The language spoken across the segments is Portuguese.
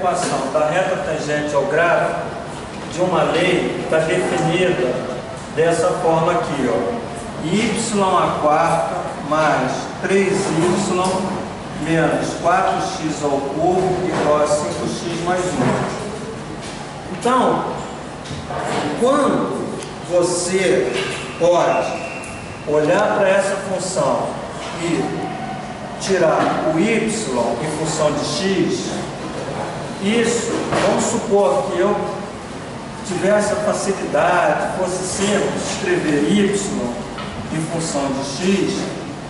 equação da reta tangente ao gráfico de uma lei está definida dessa forma aqui, ó. Y à quarta mais 3y menos 4x ao cubo igual a 5x mais 1. Então, quando você pode olhar para essa função e tirar o y em função de x, isso, vamos supor que eu tivesse a facilidade, fosse simples escrever y em função de x,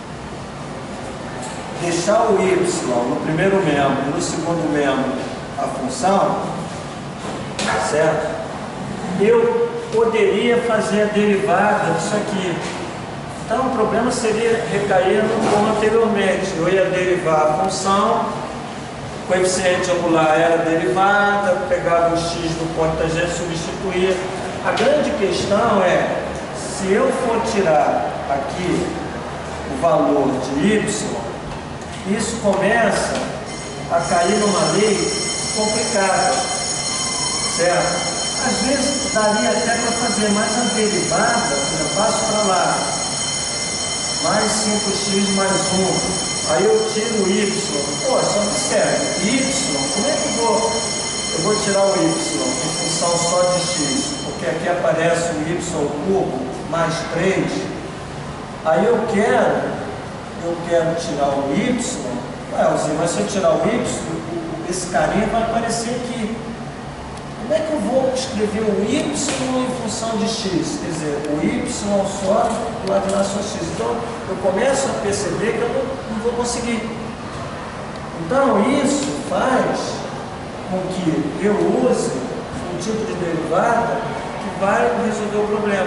deixar o y no primeiro membro e no segundo membro a função, certo? Eu poderia fazer a derivada disso aqui. Então o problema seria recair no como anteriormente. Eu ia derivar a função, o coeficiente angular era derivada, pegava o x do ponto tangente e substituía. A grande questão é, se eu for tirar aqui o valor de y, isso começa a cair numa lei complicada, certo? Às vezes daria até para fazer mais a derivada, eu passo para lá, mais 5x mais 1, aí eu tiro o y, pô, só observe, y, como é que eu vou tirar o y em função só de x, porque aqui aparece o y ao cubo mais 3, aí eu quero tirar o y, mas se eu tirar o y, esse carinha vai aparecer aqui. Como é que eu vou escrever o y em função de x? Quer dizer, o y só do lado de lá só x. Então, eu começo a perceber que eu não vou conseguir. Então, isso faz com que eu use um tipo de derivada que vai resolver o problema.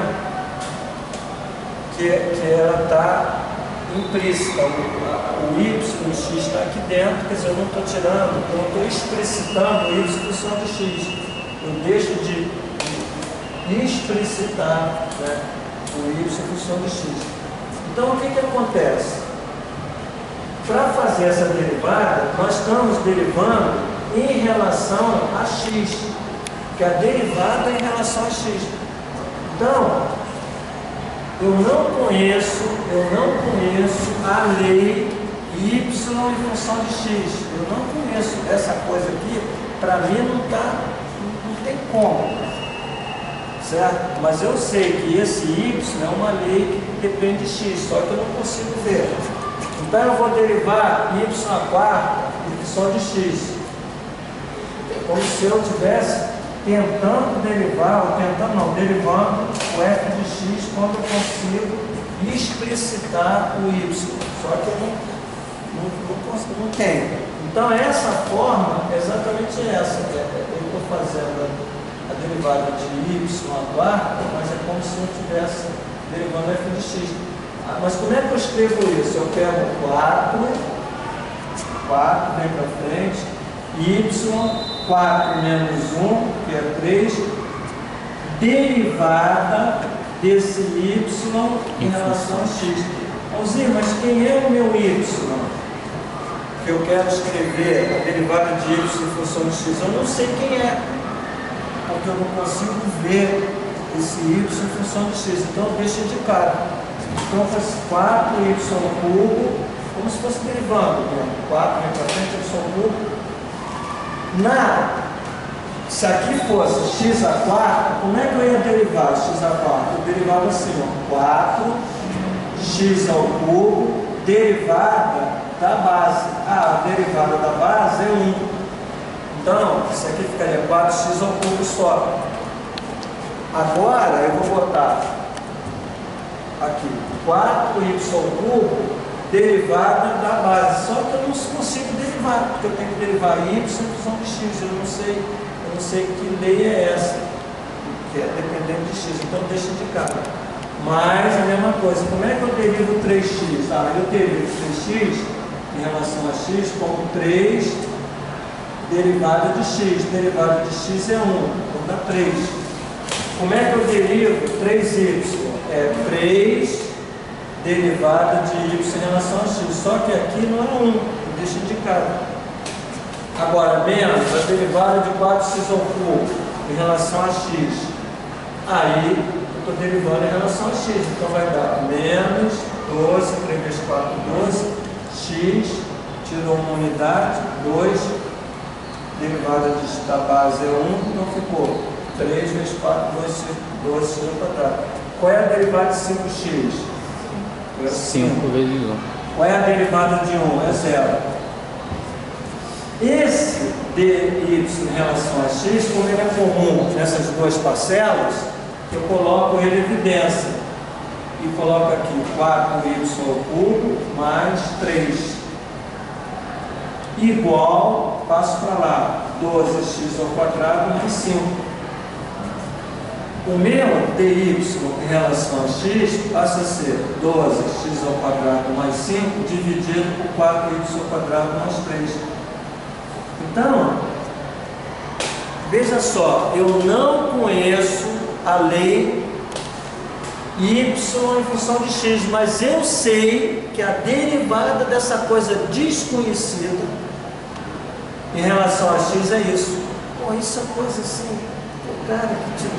Que ela está implícita. O y, o x está aqui dentro, quer dizer, eu não estou tirando, eu não estou explicitando o y em função de x. Eu deixo de explicitar, né, o y em função de x. Então, o que acontece? Para fazer essa derivada, nós estamos derivando em relação a x, que a derivada é em relação a x. Então, eu não conheço a lei y em função de x. Eu não conheço essa coisa aqui, para mim não tem como, certo? Mas eu sei que esse y é uma lei que depende de x, só que eu não consigo ver. Então eu vou derivar y à quarta em função de x. É como se eu estivesse derivando o f de x quando eu consigo explicitar o y. Só que eu não tenho. Então essa forma é exatamente essa. Eu estou fazendo a derivada de y à quarta, mas é como se eu estivesse derivando f de x. Mas como é que eu escrevo isso? Eu pego 4 vem para frente, y, 4 menos 1, que é 3, derivada desse y em relação a x. Alzir, mas quem é o meu y? Que eu quero escrever a derivada de y em função de x, eu não sei quem é, porque eu não consigo ver esse y em função de x, então eu deixo indicado. Então eu faço 4y ao cubo, como se fosse derivando, 4 vem para frente, y ao cubo. Se aqui fosse x à quarta, como é que eu ia derivar x à quarta? Eu derivava assim, ó, 4x ao cubo, derivada da base. A derivada da base é 1. Então, isso aqui ficaria 4x ao cubo só. Agora, eu vou botar aqui 4y ao cubo, derivada da base. Só que eu não consigo derivar, porque eu tenho que derivar y em função de x. Eu não sei que lei é essa, que é dependente de x. Então, deixa indicado. Mas a mesma coisa, como é que eu derivo 3x? Eu derivo 3x em relação a x como 3 derivada de x. Derivada de x é 1, então dá 3. Como é que eu derivo 3y? É 3 derivada de y em relação a x. Só que aqui não é 1, eu deixo indicado. Agora, menos a derivada de 4x ao cubo em relação a x. Aí, eu estou derivando em relação a x. Então, vai dar menos 12, 3 vezes 4, 12. X, tirou uma unidade, 2. Derivada da base é 1. Então, ficou 3 vezes 4, 12x ao quadrado. Qual é a derivada de 5x? 5 vezes 1. Qual é a derivada de 1? É 0. Esse dy em relação a x, como ele é comum nessas duas parcelas, eu coloco ele em evidência. E coloco aqui 4y ao cubo mais 3. Igual, passo para lá, 12x ao quadrado mais 5. O meu dy em relação a x passa a ser 12x ao quadrado mais 5 dividido por 4y ao quadrado mais 3. Então, veja só, eu não conheço a lei y em função de x, mas eu sei que a derivada dessa coisa desconhecida em relação a x é isso. Pô, isso é coisa assim, cara, que te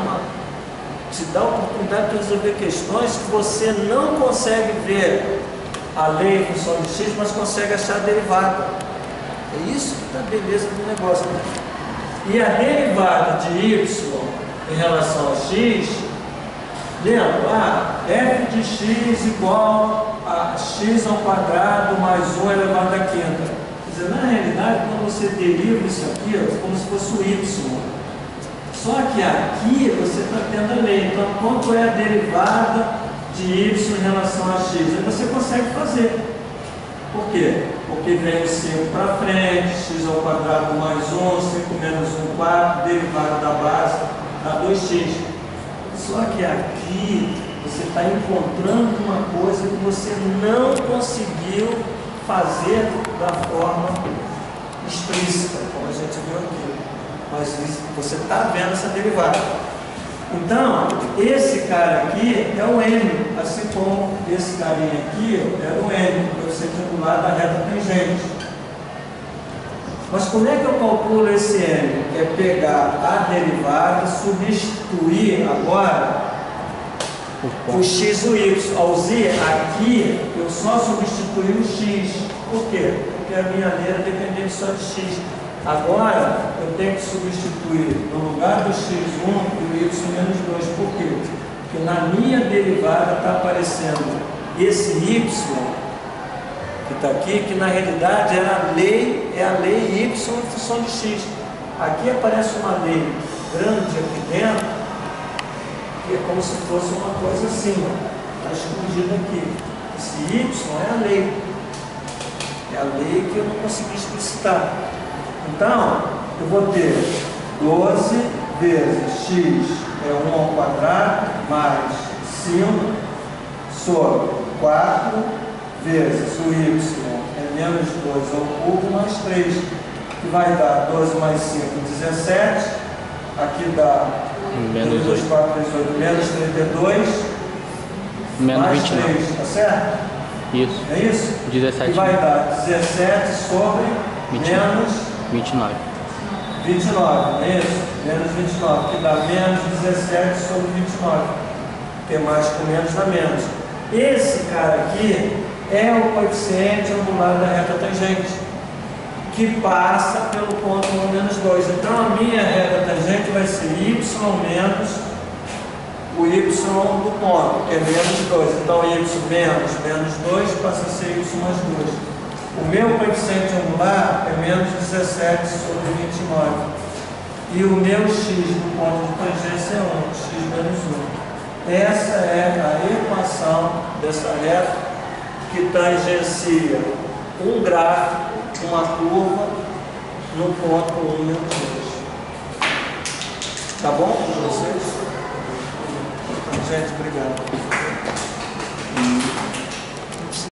dá a oportunidade de resolver questões que você não consegue ver a lei em função de x, mas consegue achar a derivada. É isso que está a beleza do negócio. Né? E a derivada de y em relação a x, lembra? F de x igual a x ao quadrado mais 1 elevado à quinta. Quer dizer, na realidade, quando você deriva isso aqui, é como se fosse o y. Só que aqui você está tendo a lei. Então, quanto é a derivada de y em relação a x? Aí você consegue fazer. Por quê? Porque vem o 5 para frente, x ao quadrado mais 1, 5 menos 1, 4, derivada da base, dá 2x. Só que aqui você está encontrando uma coisa que você não conseguiu fazer da forma explícita, como a gente viu aqui. Mas você está vendo essa derivada. Então, esse cara aqui é o M, assim como esse carinha aqui era o M, o coeficiente angular da reta tangente. Mas como é que eu calculo esse M? É pegar a derivada, substituir agora o x e o y. Ao z aqui, eu só substituí o x. Por quê? Porque a minha letra depende só de x. Agora, eu tenho que substituir no lugar do x1 e o y menos 2. Por quê? Porque na minha derivada está aparecendo esse y, que está aqui, que na realidade é a lei y em função de x. Aqui aparece uma lei grande aqui dentro, que é como se fosse uma coisa assim, está escondida aqui. Esse y é a lei. É a lei que eu não consegui explicitar. Então, eu vou ter 12 vezes x é 1 ao quadrado mais 5 sobre 4 vezes o y é menos 2 ao cubo mais 3, que vai dar 12 mais 5, 17. Aqui dá menos 2, 4, 18, menos 32, menos mais 29. 3, tá certo? Isso. É isso? 17. Que vai dar 17 sobre 29. menos 29. 29, é isso? Menos 29, que dá menos 17 sobre 29. Porque mais com menos dá menos. Esse cara aqui é o coeficiente angular da reta tangente, que passa pelo ponto 1 menos 2. Então a minha reta tangente vai ser y menos o y do ponto, que é menos 2. Então y menos 2 passa a ser y mais 2. O meu coeficiente angular é menos 17 sobre 29. E o meu x do ponto de tangência é 1, x menos 1. Essa é a equação dessa reta que tangencia um gráfico, uma curva, no ponto 1 menos 2. Tá bom para vocês? Então, gente, obrigado.